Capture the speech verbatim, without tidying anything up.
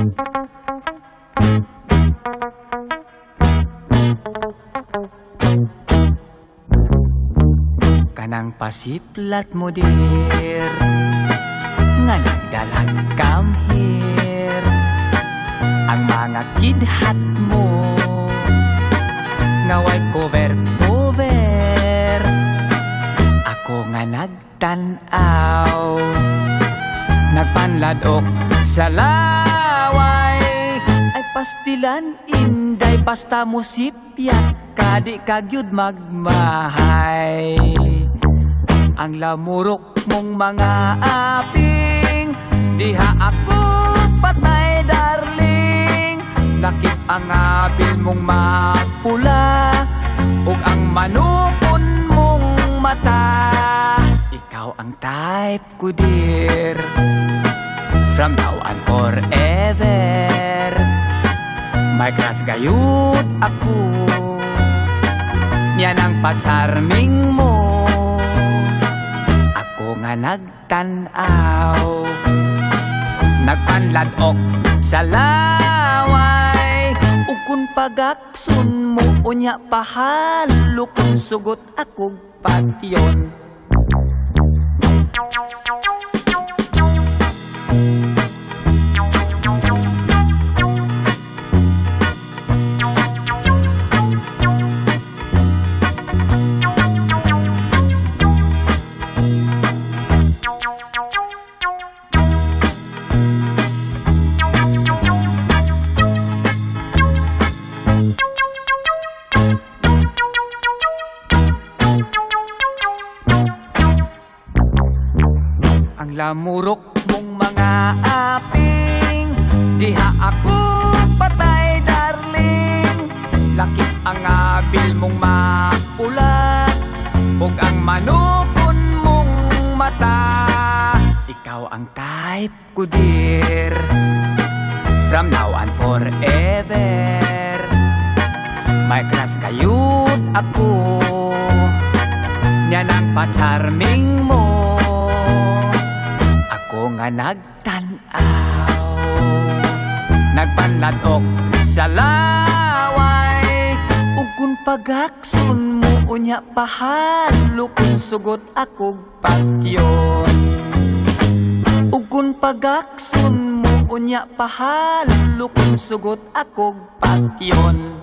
Kanang pasiplat mo dir nga nagdalag kamhir ang mga kidhat mo nga way cover cover ako nga nagtanaw nagpanladok sa laway ay pastilan inday basta mo sipyat kadi kagyud magmahay ang lamurok mong mga aping diha ako patay darling lakip ang abil mong mapula ug ang manupon mong mata ikaw ang type ko dear from now on forever may crush gayud ako niyan ang pagsarming mo ako nga nagtanaw nagpanladok sa laway ug kun pagaksun mo unya pahalok kung sugot akog patyon lamurok mong mga aping diha ako patay darling lakip ang abil mong mapula ug ang manupon mong mata ikaw ang type ko dear from now on forever may crush kayud ako niyan ang pa-charming mo ako nga nagtanaw nagpanladok sa laway ug kun pagaksun mo unya pahalok kung sugot akog patyon ug kun pagaksun mo unya pahalok kung sugot akog patyon